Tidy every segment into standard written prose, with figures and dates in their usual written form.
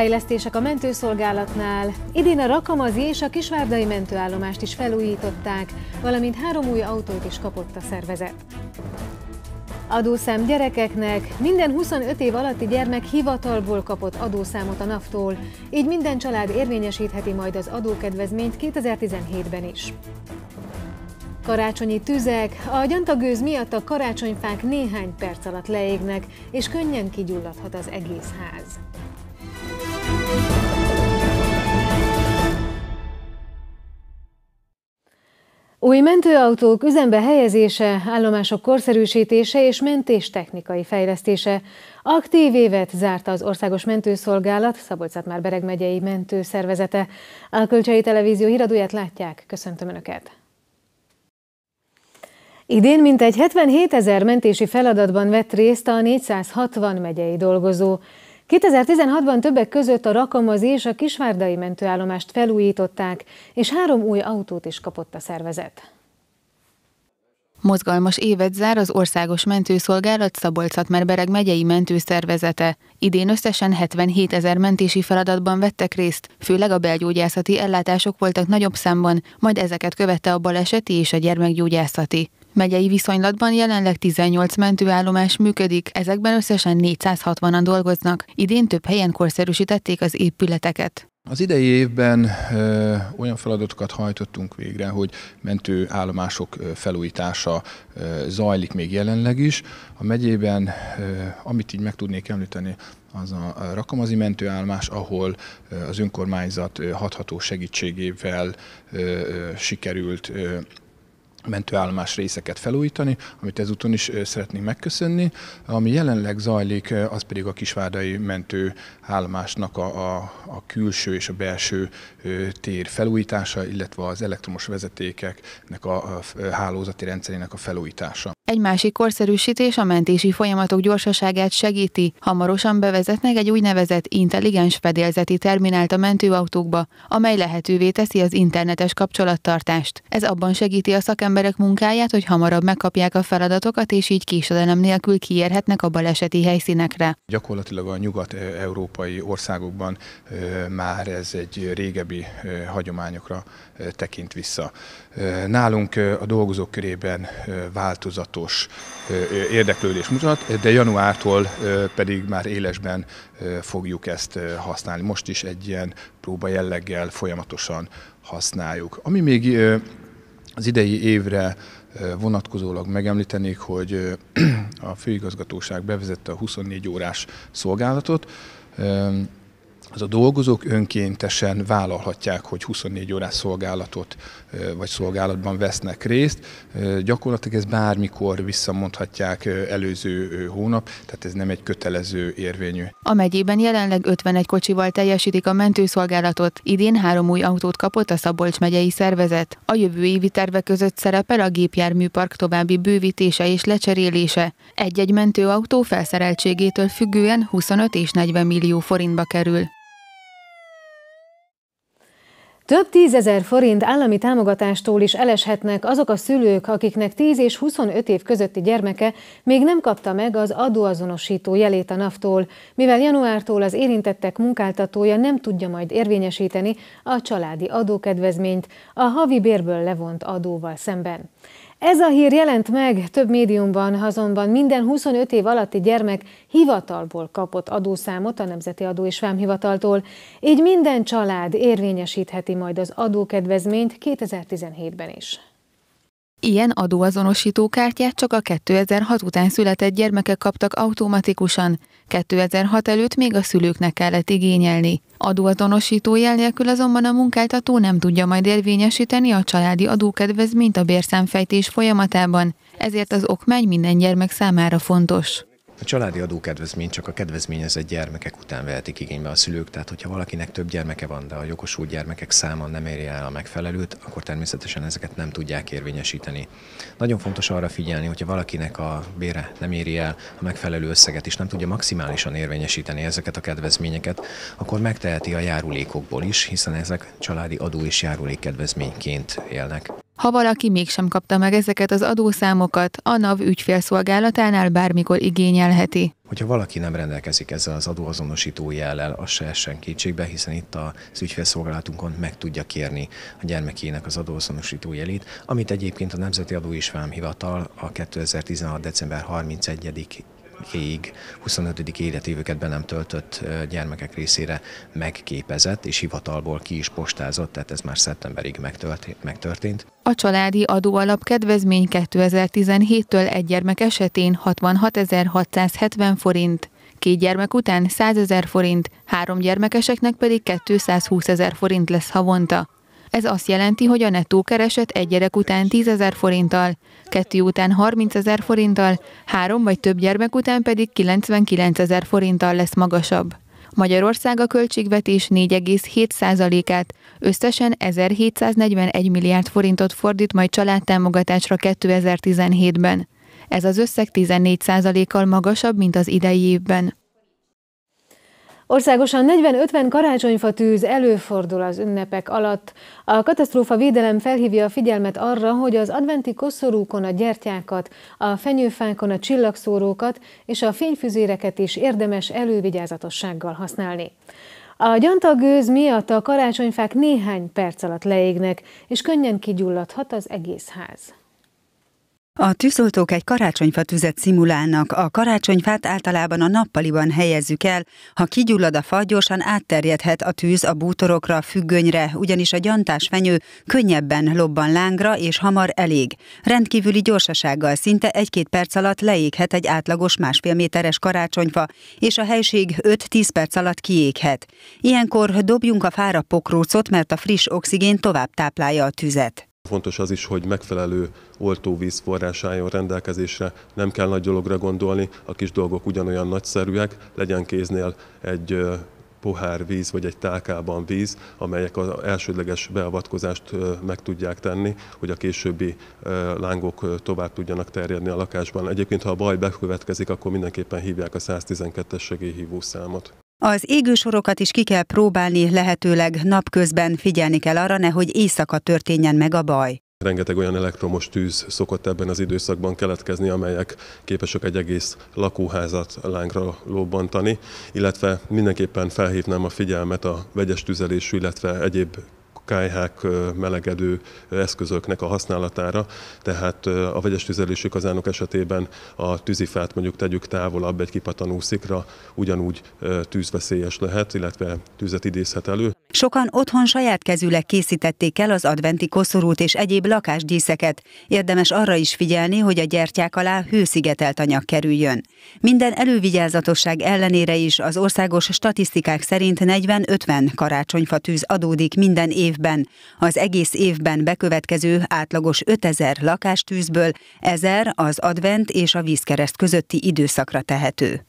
Fejlesztések a mentőszolgálatnál. Idén a Rakamazi és a Kisvárdai mentőállomást is felújították, valamint 3 új autót is kapott a szervezet. Adószám gyerekeknek. Minden 25 év alatti gyermek hivatalból kapott adószámot a NAV-tól, így minden család érvényesítheti majd az adókedvezményt 2017-ben is. Karácsonyi tüzek. A gyantagőz miatt a karácsonyfák néhány perc alatt leégnek, és könnyen kigyulladhat az egész ház. Új mentőautók üzembe helyezése, állomások korszerűsítése és mentéstechnikai fejlesztése. Aktív évet zárta az Országos Mentőszolgálat, Szabolcs-Szatmár-Bereg megyei mentőszervezete. A Kölcsei Televízió híradóját látják. Köszöntöm Önöket! Idén mintegy 77 000 mentési feladatban vett részt a 460 megyei dolgozó. 2016-ban többek között a Rakamazi és a Kisvárdai mentőállomást felújították, és 3 új autót is kapott a szervezet. Mozgalmas évet zár az Országos Mentőszolgálat Szabolcs-Szatmár-Bereg megyei mentőszervezete. Idén összesen 77 000 mentési feladatban vettek részt, főleg a belgyógyászati ellátások voltak nagyobb számban, majd ezeket követte a baleseti és a gyermekgyógyászati. Megyei viszonylatban jelenleg 18 mentőállomás működik, ezekben összesen 460-an dolgoznak. Idén több helyen korszerűsítették az épületeket. Az idei évben olyan feladatokat hajtottunk végre, hogy mentőállomások felújítása zajlik még jelenleg is. A megyében, amit így meg tudnék említeni, az a Rakamazi mentőállomás, ahol az önkormányzat hatható segítségével sikerült mentőállomás részeket felújítani, amit ezúton is szeretnénk megköszönni. Ami jelenleg zajlik, az pedig a Kisvárdai mentőállomásnak a külső és a belső tér felújítása, illetve az elektromos vezetékeknek a hálózati rendszerének a felújítása. Egy másik korszerűsítés a mentési folyamatok gyorsaságát segíti. Hamarosan bevezetnek egy úgynevezett intelligens fedélzeti terminált a mentőautókba, amely lehetővé teszi az internetes kapcsolattartást. Ez abban segíti a szakemberek munkáját, hogy hamarabb megkapják a feladatokat, és így késedelem nélkül kiérhetnek a baleseti helyszínekre. Gyakorlatilag a nyugat-európai országokban már ez egy régebbi hagyományokra tekint vissza. Nálunk a dolgozók körében változatos érdeklődés mutat, de januártól pedig már élesben fogjuk ezt használni. Most is egy ilyen próba jelleggel folyamatosan használjuk. Ami még az idei évre vonatkozólag megemlítenék, hogy a főigazgatóság bevezette a 24 órás szolgálatot. Az a dolgozók önkéntesen vállalhatják, hogy 24 órás szolgálatot vagy szolgálatban vesznek részt. Gyakorlatilag ez bármikor visszamondhatják előző hónap, tehát ez nem egy kötelező érvényű. A megyében jelenleg 51 kocsival teljesítik a mentőszolgálatot. Idén 3 új autót kapott a Szabolcs megyei szervezet. A jövő évi tervek között szerepel a gépjárműpark további bővítése és lecserélése. Egy-egy mentőautó felszereltségétől függően 25 és 40 millió forintba kerül. Több 10 000 forint állami támogatástól is eleshetnek azok a szülők, akiknek 10 és 25 év közötti gyermeke még nem kapta meg az adóazonosító jelét a NAV-tól, mivel januártól az érintettek munkáltatója nem tudja majd érvényesíteni a családi adókedvezményt a havi bérből levont adóval szemben. Ez a hír jelent meg több médiumban, azonban minden 25 év alatti gyermek hivatalból kapott adószámot a Nemzeti Adó és Vámhivataltól, így minden család érvényesítheti majd az adókedvezményt 2017-ben is. Ilyen adóazonosító kártyát csak a 2006 után született gyermekek kaptak automatikusan. 2006 előtt még a szülőknek kellett igényelni. Adóazonosító jel nélkül azonban a munkáltató nem tudja majd érvényesíteni a családi adókedvezményt a bérszámfejtés folyamatában, ezért az okmány minden gyermek számára fontos. A családi adókedvezményt csak a kedvezményezett gyermekek után vehetik igénybe a szülők, tehát hogyha valakinek több gyermeke van, de a jogosult gyermekek száma nem éri el a megfelelőt, akkor természetesen ezeket nem tudják érvényesíteni. Nagyon fontos arra figyelni, hogyha valakinek a bére nem éri el a megfelelő összeget, és nem tudja maximálisan érvényesíteni ezeket a kedvezményeket, akkor megteheti a járulékokból is, hiszen ezek családi adó és járulékkedvezményként élnek. Ha valaki mégsem kapta meg ezeket az adószámokat, a NAV ügyfélszolgálatánál bármikor igényelheti. Hogyha valaki nem rendelkezik ezzel az adóazonosító jellel, az se essen kétségbe, hiszen itt az ügyfélszolgálatunkon meg tudja kérni a gyermekének az adóazonosító jelét, amit egyébként a Nemzeti Adó és Vámhivatal a 2016. december 31-ig 25. életévüket be nem töltött gyermekek részére megképezett, és hivatalból ki is postázott, tehát ez már szeptemberig megtörtént. A családi adóalap kedvezmény 2017-től egy gyermek esetén 66.670 forint, 2 gyermek után 100.000 forint, 3 gyermekeseknek pedig 220.000 forint lesz havonta. Ez azt jelenti, hogy a nettó kereset egy gyerek után 10.000 forinttal, 2 után 30.000 forinttal, 3 vagy több gyermek után pedig 99.000 forinttal lesz magasabb. Magyarország a költségvetés 4,7%-át, összesen 1741 milliárd forintot fordít majd családtámogatásra 2017-ben. Ez az összeg 14%-kal magasabb, mint az idei évben. Országosan 40-50 karácsonyfatűz előfordul az ünnepek alatt. A katasztrófavédelem felhívja a figyelmet arra, hogy az adventi koszorúkon a gyertyákat, a fenyőfákon a csillagszórókat és a fényfüzéreket is érdemes elővigyázatossággal használni. A gyantagőz miatt a karácsonyfák néhány perc alatt leégnek, és könnyen kigyulladhat az egész ház. A tűzoltók egy karácsonyfatüzet szimulálnak, a karácsonyfát általában a nappaliban helyezzük el, ha kigyullad a fa, gyorsan átterjedhet a tűz a bútorokra, függönyre, ugyanis a gyantás fenyő könnyebben lobban lángra és hamar elég. Rendkívüli gyorsasággal, szinte 1-2 perc alatt leéghet egy átlagos 1,5 méteres karácsonyfa, és a helység 5-10 perc alatt kiéghet. Ilyenkor dobjunk a fára pokrócot, mert a friss oxigén tovább táplálja a tüzet. Fontos az is, hogy megfelelő oltóvíz forrás álljon rendelkezésre, nem kell nagy dologra gondolni, a kis dolgok ugyanolyan nagyszerűek, legyen kéznél egy pohár víz vagy egy tálkában víz, amelyek az elsődleges beavatkozást meg tudják tenni, hogy a későbbi lángok tovább tudjanak terjedni a lakásban. Egyébként, ha a baj bekövetkezik, akkor mindenképpen hívják a 112-es segélyhívószámot. Az égősorokat is ki kell próbálni, lehetőleg napközben, figyelni kell arra, nehogy éjszaka történjen meg a baj. Rengeteg olyan elektromos tűz szokott ebben az időszakban keletkezni, amelyek képesek egy egész lakóházat lángra lobbantani, illetve mindenképpen felhívnám a figyelmet a vegyes tüzelésű, illetve egyéb kályhák, melegedő eszközöknek a használatára, tehát a vegyes tüzelésű kazánok esetében a tűzifát mondjuk tegyük távolabb egy kipattanó szikra, ugyanúgy tűzveszélyes lehet, illetve tüzet idézhet elő. Sokan otthon saját kezűleg készítették el az adventi koszorút és egyéb lakásdíszeket. Érdemes arra is figyelni, hogy a gyertyák alá hőszigetelt anyag kerüljön. Minden elővigyázatosság ellenére is az országos statisztikák szerint 40-50 karácsonyfatűz adódik minden évben. Az egész évben bekövetkező átlagos 5000 lakástűzből 1000 az advent és a vízkereszt közötti időszakra tehető.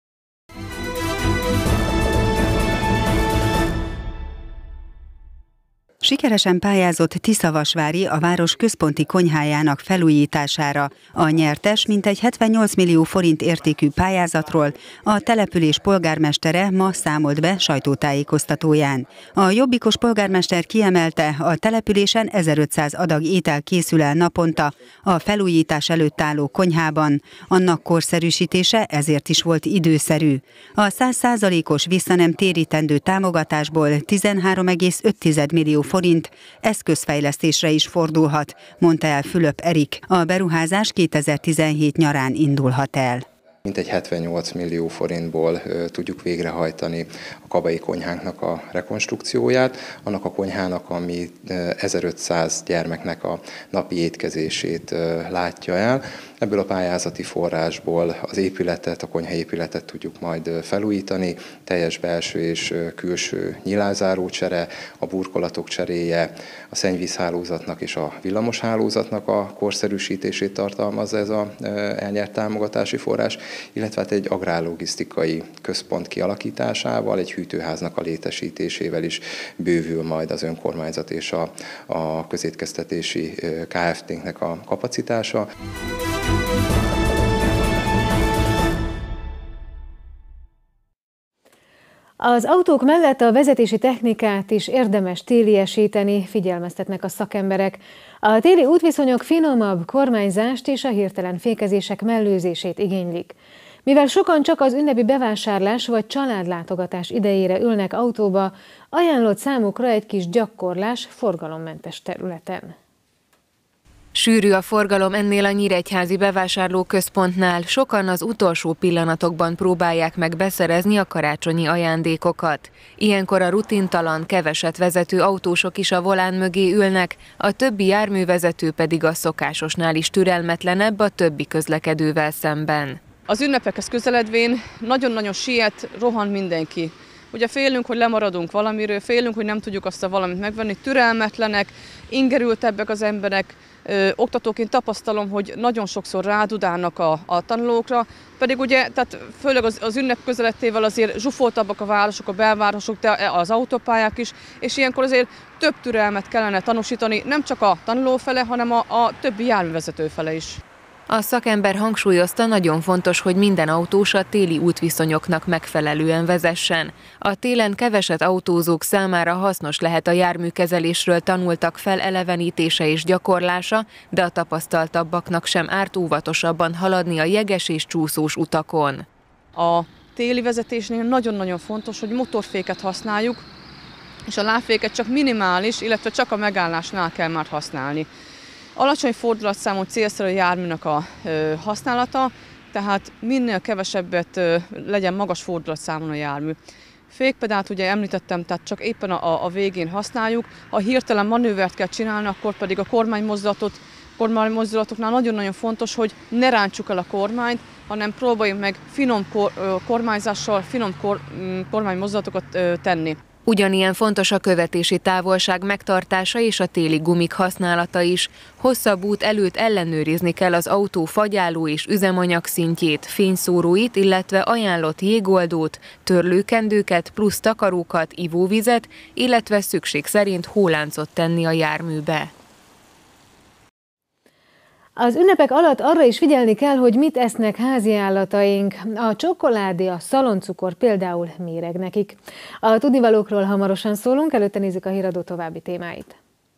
Sikeresen pályázott Tiszavasvári a város központi konyhájának felújítására. A nyertes mintegy 78 millió forint értékű pályázatról a település polgármestere ma számolt be sajtótájékoztatóján. A jobbikos polgármester kiemelte, a településen 1500 adag étel készül el naponta a felújítás előtt álló konyhában. Annak korszerűsítése ezért is volt időszerű. A 100%-os visszanemtérítendő támogatásból 13,5 millió forint eszközfejlesztésre is fordulhat, mondta el Fülöp Erik. A beruházás 2017 nyarán indulhat el. Mintegy 78 millió forintból tudjuk végrehajtani a kabai konyhánknak a rekonstrukcióját, annak a konyhának, ami 1500 gyermeknek a napi étkezését látja el. Ebből a pályázati forrásból az épületet, a konyhaépületet tudjuk majd felújítani, teljes belső és külső nyilázárócsere, a burkolatok cseréje, a szennyvízhálózatnak és a villamoshálózatnak a korszerűsítését tartalmazza ez az elnyert támogatási forrás, illetve egy agrárlogisztikai központ kialakításával, egy hűtőháznak a létesítésével is bővül majd az önkormányzat és a közétkeztetési Kft-nek a kapacitása. Az autók mellett a vezetési technikát is érdemes téliesíteni, figyelmeztetnek a szakemberek. A téli útviszonyok finomabb kormányzást és a hirtelen fékezések mellőzését igénylik. Mivel sokan csak az ünnepi bevásárlás vagy családlátogatás idejére ülnek autóba, ajánlott számukra egy kis gyakorlás forgalommentes területen. Sűrű a forgalom ennél a nyíregyházi bevásárlóközpontnál, sokan az utolsó pillanatokban próbálják meg beszerezni a karácsonyi ajándékokat. Ilyenkor a rutintalan, keveset vezető autósok is a volán mögé ülnek, a többi járművezető pedig a szokásosnál is türelmetlenebb a többi közlekedővel szemben. Az ünnepekhez közeledvén nagyon-nagyon siet, rohan mindenki. Ugye félünk, hogy lemaradunk valamiről, félünk, hogy nem tudjuk azt a valamit megvenni, türelmetlenek, ingerültebbek az emberek. Oktatóként tapasztalom, hogy nagyon sokszor rádudálnak a tanulókra, pedig ugye, tehát főleg az ünnep közelettével azért zsúfoltabbak a városok, a belvárosok, de az autópályák is, és ilyenkor azért több türelmet kellene tanúsítani, nem csak a tanuló fele, hanem a többi járművezető fele is. A szakember hangsúlyozta, nagyon fontos, hogy minden autós a téli útviszonyoknak megfelelően vezessen. A télen keveset autózók számára hasznos lehet a járműkezelésről tanultak felelevenítése és gyakorlása, de a tapasztaltabbaknak sem árt óvatosabban haladni a jeges és csúszós utakon. A téli vezetésnél nagyon-nagyon fontos, hogy motorféket használjuk, és a lábféket csak minimális, illetve csak a megállásnál kell már használni. Alacsony fordulatszámú célszerű járműnek a használata, tehát minél kevesebbet legyen magas fordulatszámon a jármű. Fékpedált ugye említettem, tehát csak éppen a végén használjuk. Ha hirtelen manővert kell csinálni, akkor pedig a kormánymozdulatoknál nagyon-nagyon fontos, hogy ne rántsuk el a kormányt, hanem próbáljunk meg finom kormányzással, finom kormánymozdulatokat tenni. Ugyanilyen fontos a követési távolság megtartása és a téli gumik használata is. Hosszabb út előtt ellenőrizni kell az autó fagyáló és üzemanyag szintjét, fényszóróit, illetve ajánlott jégoldót, törlőkendőket plusz takarókat, ivóvizet, illetve szükség szerint hóláncot tenni a járműbe. Az ünnepek alatt arra is figyelni kell, hogy mit esznek háziállataink. A csokoládé, a szaloncukor például méreg nekik. A tudnivalókról hamarosan szólunk, előtte nézzük a híradó további témáit.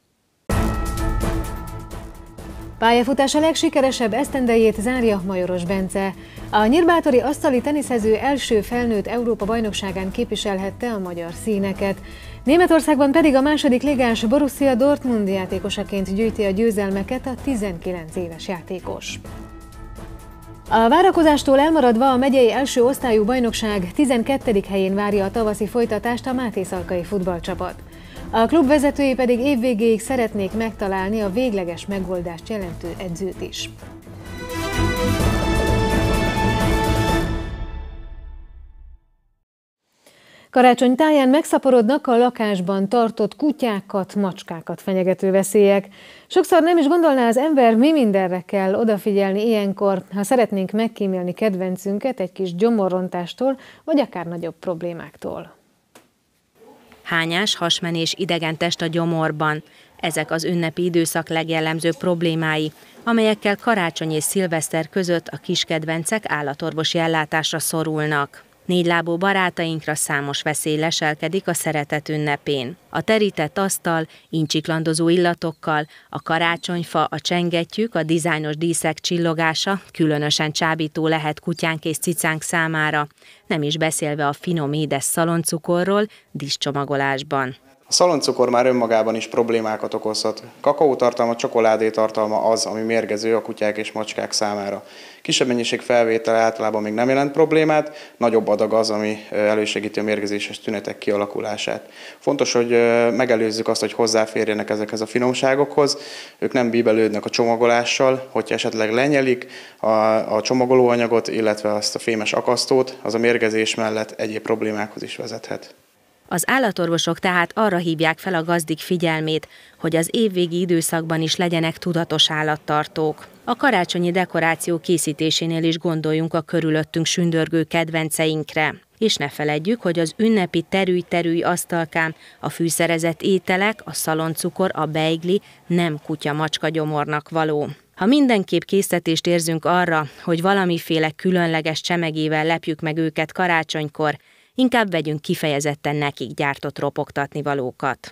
Pályafutása legsikeresebb esztendejét zárja Majoros Bence. A nyírbátori asztali teniszező első felnőtt Európa-bajnokságán képviselhette a magyar színeket. Németországban pedig a második ligás Borussia Dortmund játékosaként gyűjti a győzelmeket a 19 éves játékos. A várakozástól elmaradva a megyei első osztályú bajnokság 12. helyén várja a tavaszi folytatást a mátészalkai futballcsapat. A klub vezetői pedig évvégéig szeretnék megtalálni a végleges megoldást jelentő edzőt is. Karácsony táján megszaporodnak a lakásban tartott kutyákat, macskákat fenyegető veszélyek. Sokszor nem is gondolná az ember, mi mindenre kell odafigyelni ilyenkor, ha szeretnénk megkímélni kedvencünket egy kis gyomorrontástól, vagy akár nagyobb problémáktól. Hányás, hasmenés, idegen test a gyomorban. Ezek az ünnepi időszak legjellemzőbb problémái, amelyekkel karácsony és szilveszter között a kiskedvencek állatorvosi ellátásra szorulnak. Négylábú barátainkra számos veszély leselkedik a szeretet ünnepén. A terített asztal, incsiklandozó illatokkal, a karácsonyfa, a csengettyűk, a dizájnos díszek csillogása különösen csábító lehet kutyánk és cicánk számára, nem is beszélve a finom édes szaloncukorról díszcsomagolásban. A szaloncukor már önmagában is problémákat okozhat. Kakaótartalma, csokoládétartalma az, ami mérgező a kutyák és macskák számára. Kisebb mennyiség felvétele általában még nem jelent problémát, nagyobb adag az, ami elősegíti a mérgezéses tünetek kialakulását. Fontos, hogy megelőzzük azt, hogy hozzáférjenek ezekhez a finomságokhoz. Ők nem bíbelődnek a csomagolással, hogyha esetleg lenyelik a csomagolóanyagot, illetve azt a fémes akasztót, az a mérgezés mellett egyéb problémákhoz is vezethet. Az állatorvosok tehát arra hívják fel a gazdik figyelmét, hogy az évvégi időszakban is legyenek tudatos állattartók. A karácsonyi dekoráció készítésénél is gondoljunk a körülöttünk sündörgő kedvenceinkre. És ne feledjük, hogy az ünnepi terülj-terülj asztalkán a fűszerezett ételek, a szaloncukor, a beigli nem kutya-macska gyomornak való. Ha mindenképp késztetést érzünk arra, hogy valamiféle különleges csemegével lepjük meg őket karácsonykor, inkább vegyünk kifejezetten nekik gyártott ropogtatnivalókat.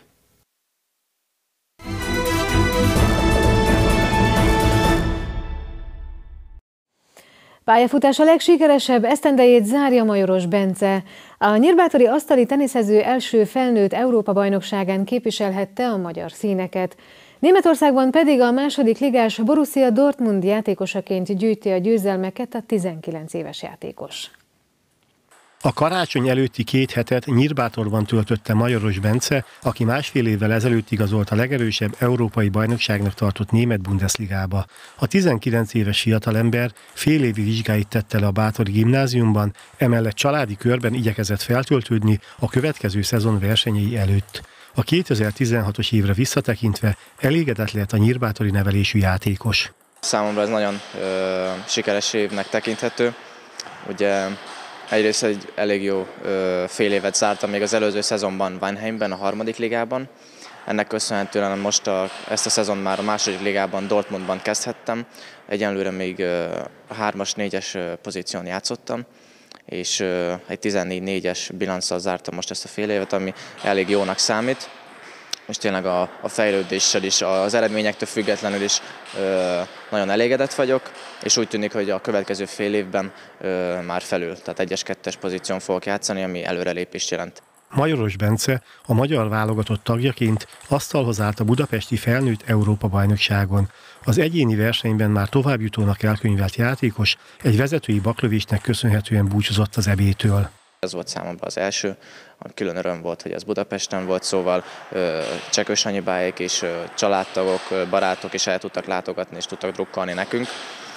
Pályafutása legsikeresebb esztendejét zárja Majoros Bence. A nyírbátori asztali teniszező első felnőtt Európa-bajnokságán képviselhette a magyar színeket. Németországban pedig a második ligás Borussia Dortmund játékosaként gyűjti a győzelmeket a 19 éves játékos. A karácsony előtti 2 hetet Nyírbátorban töltötte Majoros Bence, aki másfél évvel ezelőtt igazolt a legerősebb európai bajnokságnak tartott német Bundesligába. A 19 éves fiatalember félévi vizsgáit tette le a bátori gimnáziumban, emellett családi körben igyekezett feltöltődni a következő szezon versenyei előtt. A 2016-os évre visszatekintve elégedett lett a nyírbátori nevelésű játékos. Számomra ez nagyon sikeres évnek tekinthető. Ugye egyrészt egy elég jó fél évet zártam még az előző szezonban Weinheimben, a 3. ligában. Ennek köszönhetően most ezt a szezon már a 2. ligában, Dortmundban kezdhettem. Egyenlőre még a 3-as, 4-es pozíción játszottam, és egy 14-4-es bilanccal zártam most ezt a fél évet, ami elég jónak számít. És tényleg a fejlődéssel is, az eredményektől függetlenül is nagyon elégedett vagyok, és úgy tűnik, hogy a következő fél évben már felül, tehát 1-es, 2-es pozíción fogok játszani, ami előrelépést jelent. Majoros Bence a magyar válogatott tagjaként asztalhoz állt a budapesti felnőtt Európa-bajnokságon. Az egyéni versenyben már továbbjutónak elkönyvelt játékos egy vezetői baklövésnek köszönhetően búcsúzott az EB-től. Ez volt számomra az első, ami külön öröm volt, hogy ez Budapesten volt, szóval Csekös Anyibáék és családtagok, barátok is el tudtak látogatni és tudtak drukkolni nekünk.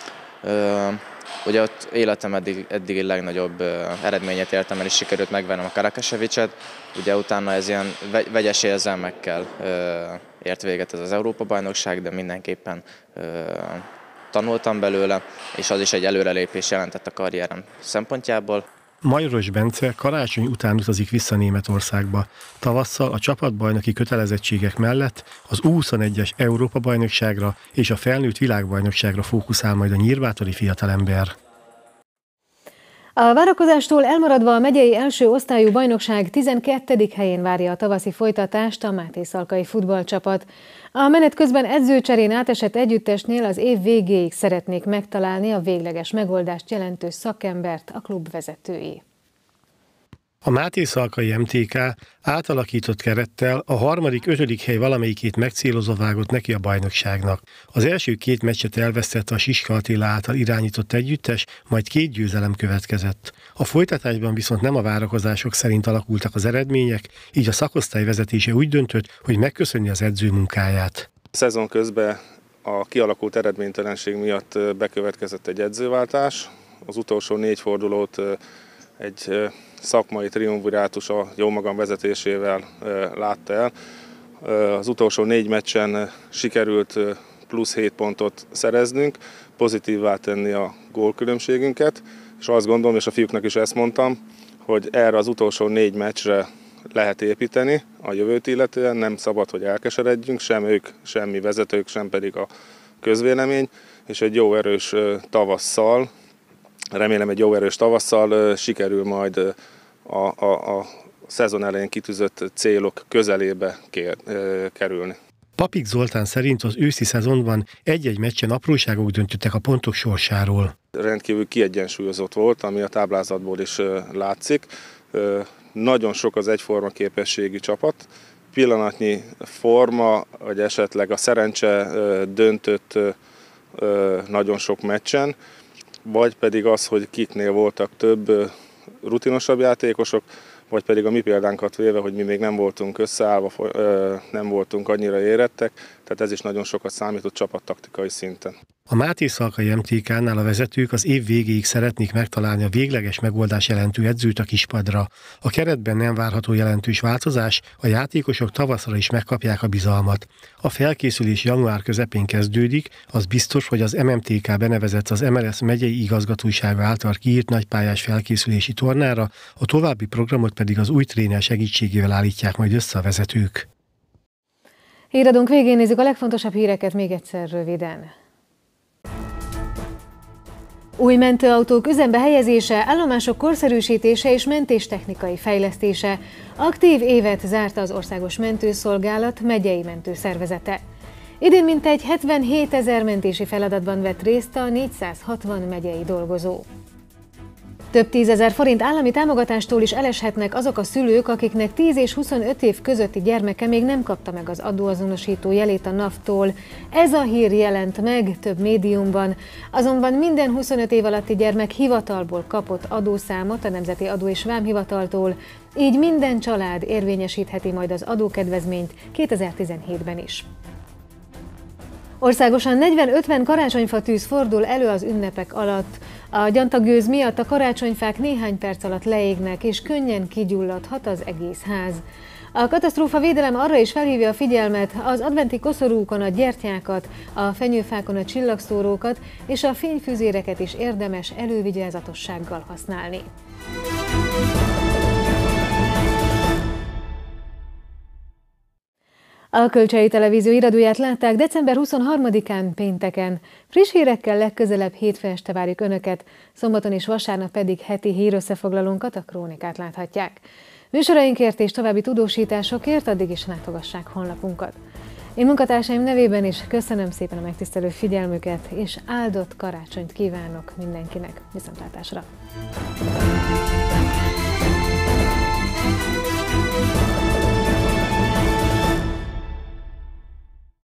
Ugye ott életem eddig legnagyobb eredményet értem el, és sikerült megvennem a Karakasevicset. Ugye utána ez ilyen vegyes érzelmekkel ért véget ez az Európa-bajnokság, de mindenképpen tanultam belőle, és az is egy előrelépés jelentett a karrierem szempontjából. Majoros Bence karácsony után utazik vissza Németországba. Tavasszal a csapatbajnoki kötelezettségek mellett az U21-es Európa-bajnokságra és a felnőtt világbajnokságra fókuszál majd a nyírbátori fiatalember. A várakozástól elmaradva a megyei első osztályú bajnokság 12. helyén várja a tavaszi folytatást a Mátészalkai futballcsapat. A menet közben edzőcserén átesett együttesnél az év végéig szeretnék megtalálni a végleges megoldást jelentő szakembert a klub vezetői. A Mátészalkai MTK átalakított kerettel a 3.-5. hely valamelyikét megcélozva vágott neki a bajnokságnak. Az első 2 meccset elvesztette a Siska Attila által irányított együttes, majd 2 győzelem következett. A folytatásban viszont nem a várakozások szerint alakultak az eredmények, így a szakosztály vezetése úgy döntött, hogy megköszönni az edző munkáját. A szezon közben a kialakult eredménytelenség miatt bekövetkezett egy edzőváltás. Az utolsó 4 fordulót egy szakmai triumvirátus a jómagam vezetésével látta el. Az utolsó 4 meccsen sikerült plusz 7 pontot szereznünk, pozitívvá tenni a gólkülönbségünket, és azt gondolom, és a fiúknak is ezt mondtam, hogy erre az utolsó 4 meccsre lehet építeni a jövőt illetően, nem szabad, hogy elkeseredjünk, sem ők, sem mi vezetők, sem pedig a közvélemény, és egy jó erős tavasszal, remélem egy jó erős tavasszal sikerül majd a szezon elején kitűzött célok közelébe kerülni. Papik Zoltán szerint az őszi szezonban egy-egy meccsen apróságok döntöttek a pontok sorsáról. Rendkívül kiegyensúlyozott volt, ami a táblázatból is látszik. Nagyon sok az egyforma képességű csapat. Pillanatnyi forma, vagy esetleg a szerencse döntött nagyon sok meccsen, vagy pedig az, hogy kiknél voltak több rutinosabb játékosok, vagy pedig a mi példánkat véve, hogy mi még nem voltunk összeállva, nem voltunk annyira érettek, tehát ez is nagyon sokat számított csapattaktikai szinten. A Mátészalkai MTK-nál a vezetők az év végéig szeretnék megtalálni a végleges megoldás jelentő edzőt a kispadra. A keretben nem várható jelentős változás, a játékosok tavaszra is megkapják a bizalmat. A felkészülés január közepén kezdődik, az biztos, hogy az MMTK benevezett az MLS megyei igazgatósága által kiírt nagypályás felkészülési tornára, a további programot pedig az új tréner segítségével állítják majd össze a vezetők. Híradónk végén nézzük a legfontosabb híreket még egyszer röviden. Új mentőautók üzembe helyezése, állomások korszerűsítése és mentéstechnikai fejlesztése. Aktív évet zárt az Országos Mentőszolgálat megyei mentőszervezete. Idén mintegy 77 000 mentési feladatban vett részt a 460 megyei dolgozó. Több 10 000 forint állami támogatástól is eleshetnek azok a szülők, akiknek 10 és 25 év közötti gyermeke még nem kapta meg az adóazonosító jelét a NAV-tól. Ez a hír jelent meg több médiumban, azonban minden 25 év alatti gyermek hivatalból kapott adószámot a Nemzeti Adó és Vámhivataltól, így minden család érvényesítheti majd az adókedvezményt 2017-ben is. Országosan 40-50 karácsonyfa tűz fordul elő az ünnepek alatt. A gyantagőz miatt a karácsonyfák néhány perc alatt leégnek, és könnyen kigyulladhat az egész ház. A katasztrófavédelem arra is felhívja a figyelmet, az adventi koszorúkon a gyertyákat, a fenyőfákon a csillagszórókat és a fényfüzéreket is érdemes elővigyázatossággal használni. A Kölcsei Televízió híradóját látták december 23-án pénteken. Friss hírekkel legközelebb hétfő este várjuk Önöket, szombaton és vasárnap pedig heti hírösszefoglalónkat, a Krónikát láthatják. Műsorainkért és további tudósításokért addig is látogassák honlapunkat. Én munkatársaim nevében is köszönöm szépen a megtisztelő figyelmüket, és áldott karácsonyt kívánok mindenkinek. Viszontlátásra!